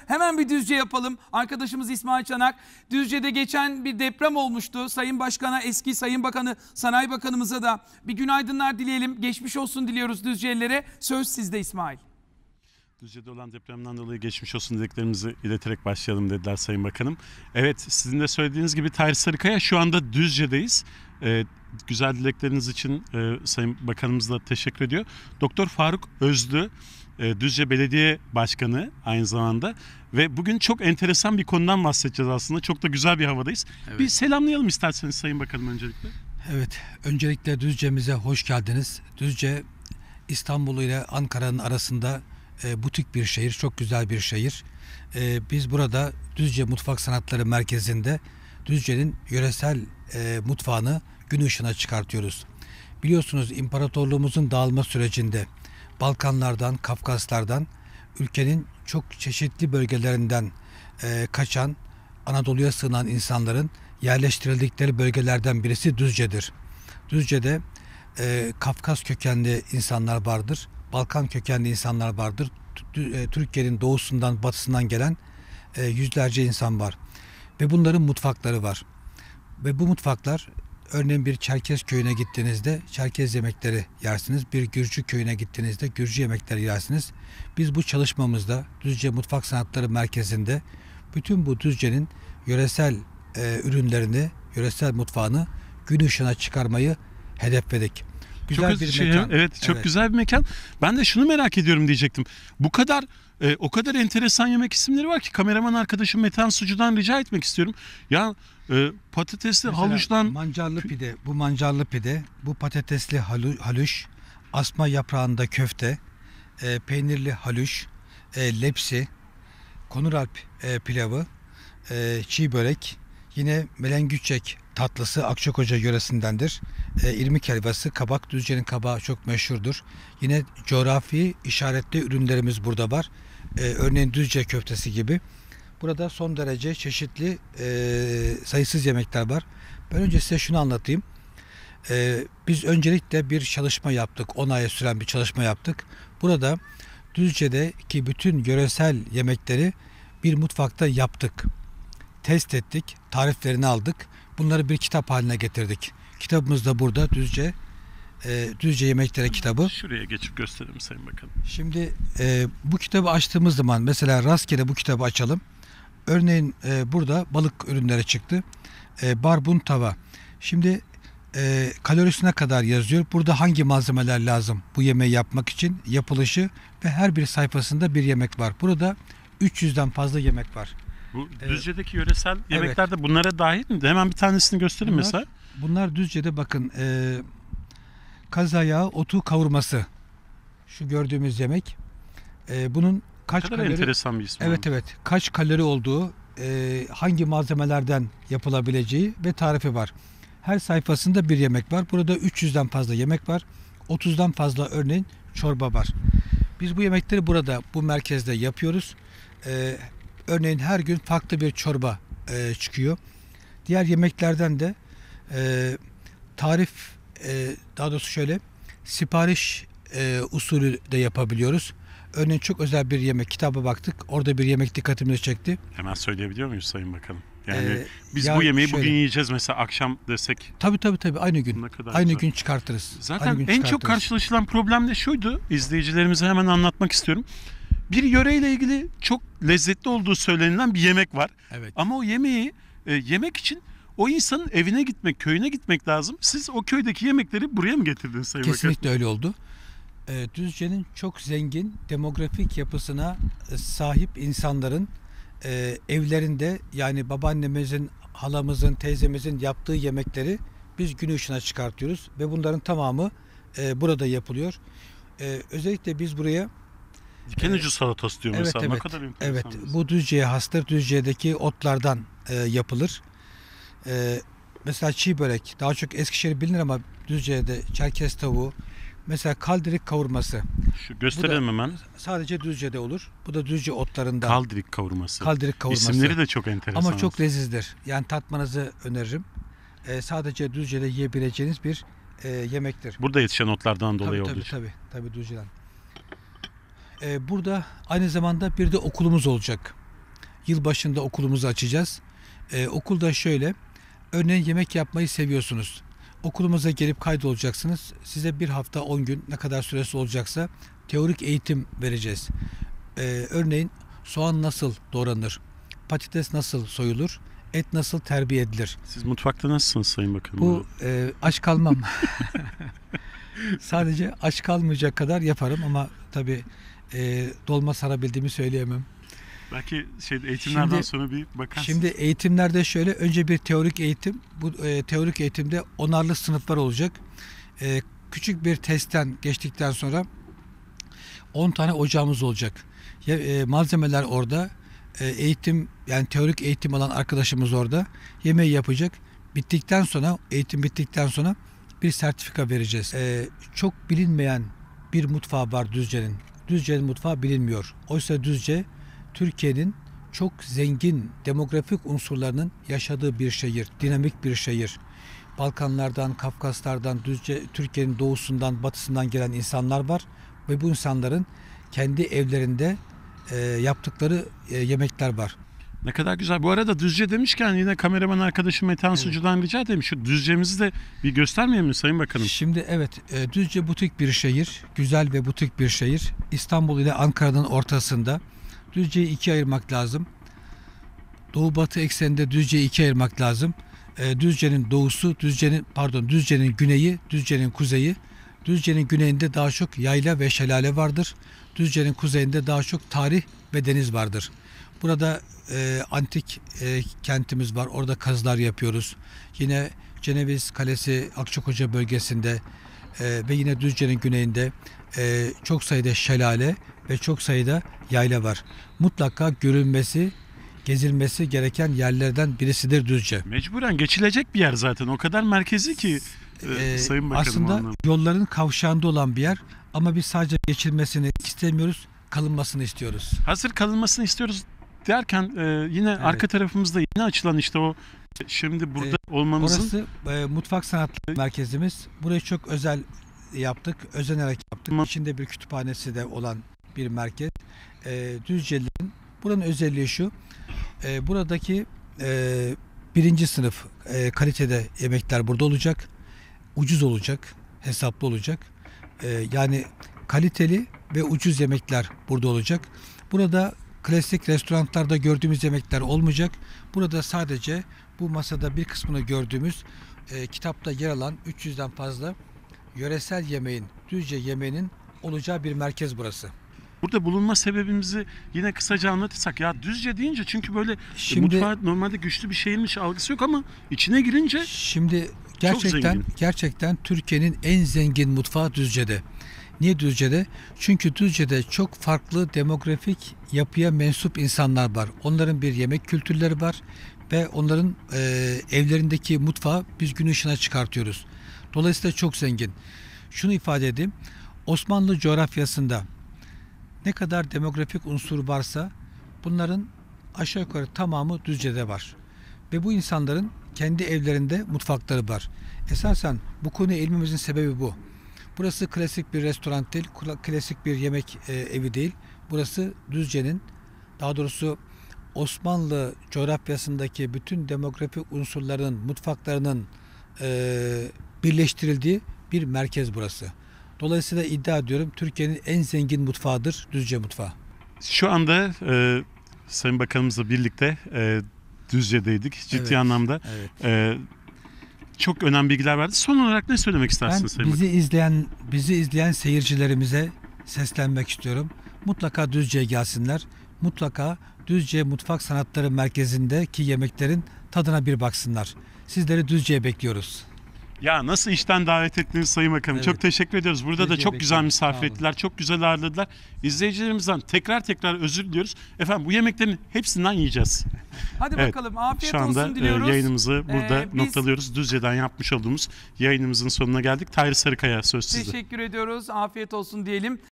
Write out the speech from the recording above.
Hemen bir Düzce yapalım. Arkadaşımız İsmail Çanak. Düzce'de geçen bir deprem olmuştu. Sayın Başkan'a, eski Sayın Bakanı, Sanayi Bakanımıza da bir günaydınlar dileyelim. Geçmiş olsun diliyoruz Düzce'lilere. Söz sizde İsmail. Düzce'de olan depremden dolayı geçmiş olsun dileklerimizi ileterek başlayalım dediler Sayın Bakanım. Evet, sizin de söylediğiniz gibi Tahir Sarıkaya, şu anda Düzce'deyiz. Güzel dilekleriniz için Sayın Bakanımız da teşekkür ediyor. Doktor Faruk Özlü, Düzce Belediye Başkanı aynı zamanda ve bugün çok enteresan bir konudan bahsedeceğiz aslında. Çok da güzel bir havadayız. Evet. Bir selamlayalım isterseniz Sayın Bakanım öncelikle. Evet, öncelikle Düzce'mize hoş geldiniz. Düzce, İstanbul ile Ankara'nın arasında butik bir şehir, çok güzel bir şehir. Biz burada Düzce Mutfak Sanatları Merkezi'nde Düzce'nin yöresel mutfağını gün ışığına çıkartıyoruz. Biliyorsunuz imparatorluğumuzun dağılma sürecinde Balkanlardan, Kafkaslardan, ülkenin çok çeşitli bölgelerinden kaçan, Anadolu'ya sığınan insanların yerleştirildikleri bölgelerden birisi Düzce'dir. Düzce'de Kafkas kökenli insanlar vardır, Balkan kökenli insanlar vardır. Türkiye'nin doğusundan, batısından gelen yüzlerce insan var. Ve bunların mutfakları var. Ve bu mutfaklar, örneğin bir Çerkez köyüne gittiğinizde Çerkez yemekleri yersiniz. Bir Gürcü köyüne gittiğinizde Gürcü yemekleri yersiniz. Biz bu çalışmamızda Düzce Mutfak Sanatları Merkezi'nde bütün bu Düzce'nin yöresel ürünlerini, yöresel mutfağını gün ışığına çıkarmayı hedefledik. Güzel bir mekan. Evet, çok güzel bir mekan. Ben de şunu merak ediyorum diyecektim. Bu kadar o kadar enteresan yemek isimleri var ki kameraman arkadaşım Metehan Sucu'dan rica etmek istiyorum. Ya patatesli mesela haluçtan mancarlı pide, bu mancarlı pide, bu patatesli haluş, asma yaprağında köfte, peynirli haluş, lepsi, konuralp pilavı, çiğ börek, yine melengüçek tatlısı Akçakoca yöresindendir. İrmik helvası, kabak, Düzce'nin kabağı çok meşhurdur. Yine coğrafi işaretli ürünlerimiz burada var. Örneğin Düzce köftesi gibi. Burada son derece çeşitli sayısız yemekler var. Ben önce size şunu anlatayım. Biz öncelikle bir çalışma yaptık. 10 aya süren bir çalışma yaptık. Burada Düzce'deki bütün yöresel yemekleri bir mutfakta yaptık. Test ettik. Tariflerini aldık. Bunları bir kitap haline getirdik. Kitabımız da burada, Düzce Yemekleri kitabı. Şuraya geçip gösterelim Sayın Bakanım. Şimdi bu kitabı açtığımız zaman mesela rastgele bu kitabı açalım. Örneğin burada balık ürünleri çıktı. Barbun tava. Şimdi kalorisine kadar yazıyor. Burada hangi malzemeler lazım bu yemeği yapmak için, yapılışı ve her bir sayfasında bir yemek var. Burada 300'den fazla yemek var. Bu Düzce'deki yöresel yemeklerde bunlara dahil mi? Hemen bir tanesini göstereyim mesela. Bunlar Düzce'de bakın kaz ayağı otu kavurması. Şu gördüğümüz yemek. Bunun kaç kalori? Enteresan bir ismi. Evet. Kaç kalori olduğu, hangi malzemelerden yapılabileceği ve tarifi var. Her sayfasında bir yemek var. Burada 300'den fazla yemek var. 30'dan fazla örneğin çorba var. Biz bu yemekleri burada, bu merkezde yapıyoruz. Örneğin her gün farklı bir çorba çıkıyor. Diğer yemeklerden de tarif, daha doğrusu şöyle sipariş usulü de yapabiliyoruz. Örneğin çok özel bir yemek, kitaba baktık. Orada bir yemek dikkatimizi çekti. Hemen söyleyebiliyor muyuz Sayın Bakanım? Yani biz bu yemeği bugün yiyeceğiz mesela akşam desek. Tabii aynı gün. Aynı gün çıkartırız. Zaten en çok karşılaşılan problem de şuydu. İzleyicilerimize hemen anlatmak istiyorum. Bir yöreyle ilgili çok lezzetli olduğu söylenilen bir yemek var. Evet. Ama o yemeği yemek için o insanın evine gitmek, köyüne gitmek lazım. Siz o köydeki yemekleri buraya mı getirdiniz Sayın Bakanım? Kesinlikle öyle oldu. Düzce'nin çok zengin demografik yapısına sahip insanların evlerinde, yani babaannemizin, halamızın, teyzemizin yaptığı yemekleri biz gün ışığına çıkartıyoruz ve bunların tamamı burada yapılıyor. Özellikle biz buraya diken ucu salatası diyor mesela. Ne kadar enteresan. Evet, bu Düzce'ye hastır. Düzce'deki otlardan yapılır. Mesela çiğ börek, daha çok Eskişehir bilinir ama Düzce'de Çerkez tavuğu, mesela kaldirik kavurması. Şu gösterelim hemen. Sadece Düzce'de olur. Bu da Düzce otlarından. Kaldirik kavurması. İsimleri de çok enteresan. Ama çok lezizdir. Yani tatmanızı öneririm. Sadece Düzce'de yiyebileceğiniz bir yemektir. Burada yetişen otlardan dolayı olduğu için. Tabii Düzce'den. Burada aynı zamanda bir de okulumuz olacak. yılbaşında okulumuzu açacağız. Okulda şöyle, örneğin yemek yapmayı seviyorsunuz. Okulumuza gelip kaydolacaksınız. Size bir hafta 10 gün ne kadar süresi olacaksa teorik eğitim vereceğiz. Örneğin soğan nasıl doğranır, patates nasıl soyulur, et nasıl terbiye edilir. Siz mutfakta nasılsınız Sayın Bakanım? Bu aç kalmam. Sadece aç kalmayacak kadar yaparım ama tabii dolma sarabildiğimi söyleyemem. Belki eğitimlerden Şimdi- sonra bir bakarsınız. Şimdi eğitimlerde şöyle, önce bir teorik eğitim. Bu teorik eğitimde 10'arlı sınıflar olacak. Küçük bir testten geçtikten sonra 10 tane ocağımız olacak. Malzemeler orada. Eğitim, yani teorik eğitim alan arkadaşımız orada. Yemeği yapacak. Eğitim bittikten sonra bir sertifika vereceğiz. Çok bilinmeyen bir mutfağı var Düzce'nin. Düzce'nin mutfağı bilinmiyor. Oysa Düzce Türkiye'nin çok zengin demografik unsurlarının yaşadığı bir şehir, dinamik bir şehir. Balkanlardan, Kafkaslardan, Türkiye'nin doğusundan, batısından gelen insanlar var ve bu insanların kendi evlerinde yaptıkları yemekler var. Ne kadar güzel. Bu arada Düzce demişken yine kameraman arkadaşım Metehan Sucu'dan rica ederim. Şu Düzce'mizi de bir göstermeyelim mi Sayın Bakanım? Şimdi evet, Düzce butik bir şehir, güzel ve butik bir şehir. İstanbul ile Ankara'nın ortasında. Düzce'yi ikiye ayırmak lazım. Doğu batı ekseninde Düzce'yi ikiye ayırmak lazım. Düzce'nin doğusu, Düzce'nin güneyi, Düzce'nin kuzeyi. Düzce'nin güneyinde daha çok yayla ve şelale vardır. Düzce'nin kuzeyinde daha çok tarih ve deniz vardır. Burada antik kentimiz var. Orada kazılar yapıyoruz. Yine Ceneviz Kalesi Akçakoca bölgesinde ve yine Düzce'nin güneyinde çok sayıda şelale ve çok sayıda yayla var. Mutlaka görülmesi, gezilmesi gereken yerlerden birisidir Düzce. Mecburen geçilecek bir yer zaten. O kadar merkezi ki Sayın Bakanım. Aslında anlamda. yolların kavşağında olan bir yer ama biz sadece geçilmesini istemiyoruz, kalınmasını istiyoruz. Hazır kalınmasını istiyoruz derken yine arka tarafımızda yeni açılan işte o şimdi burada olmamızın Orası Mutfak Sanatları Merkezimiz. Burayı çok özel yaptık, özenerek yaptık. Tamam. İçinde bir kütüphanesi de olan bir merkez. Düzcelilerin, buranın özelliği şu, buradaki birinci sınıf kalitede yemekler burada olacak. Ucuz olacak, hesaplı olacak. Yani kaliteli ve ucuz yemekler burada olacak. Burada klasik restoranlarda gördüğümüz yemekler olmayacak. Burada sadece bu masada bir kısmını gördüğümüz kitapta yer alan 300'den fazla yöresel yemeğin, Düzce yemeğinin olacağı bir merkez burası. burada bulunma sebebimizi yine kısaca anlatırsak. Ya Düzce deyince çünkü böyle Şimdi- mutfağı normalde güçlü bir şehirmiş algısı yok ama içine girince Şimdi zengin. gerçekten Türkiye'nin en zengin mutfağı Düzce'de. Niye Düzce'de? Çünkü Düzce'de çok farklı demografik yapıya mensup insanlar var. Onların bir yemek kültürleri var ve onların evlerindeki mutfağı biz gün ışığına çıkartıyoruz. Dolayısıyla çok zengin. Şunu ifade edeyim. Osmanlı coğrafyasında ne kadar demografik unsur varsa bunların aşağı yukarı tamamı Düzce'de var. Ve bu insanların kendi evlerinde mutfakları var. Esasen bu konuya eğilmemizin sebebi bu. Burası klasik bir restoran değil, klasik bir yemek evi değil. Burası Düzce'nin, daha doğrusu Osmanlı coğrafyasındaki bütün demografik unsurların, mutfaklarının birleştirildiği bir merkez burası. Dolayısıyla iddia ediyorum Türkiye'nin en zengin mutfağıdır Düzce mutfağı. şu anda Sayın Bakanımızla birlikte Düzce'deydik. Ciddi Evet, anlamda Evet. çok önemli bilgiler verdi. Son olarak ne söylemek Ben istersiniz Sayın Bakanım? bizi izleyen seyircilerimize seslenmek istiyorum. Mutlaka Düzce'ye gelsinler. Mutlaka Düzce Mutfak Sanatları Merkezi'ndeki yemeklerin tadına bir baksınlar. Sizleri Düzce'ye bekliyoruz. Ya nasıl işten davet ettiniz Sayın Bakanım? Evet. Çok teşekkür ediyoruz. Burada da Düzce'ye çok güzel bekliyorum. misafir Sağ olun. ettiler. Çok güzel ağırladılar. İzleyicilerimizden tekrar özür diliyoruz. Efendim bu yemeklerin hepsinden yiyeceğiz. Hadi Evet, bakalım, afiyet Şu anda olsun diliyoruz. yayınımızı burada Biz- noktalıyoruz. Düzce'den yapmış olduğumuz yayınımızın sonuna geldik. Tahir Sarıkaya söz sizde. Teşekkür ediyoruz. Afiyet olsun diyelim.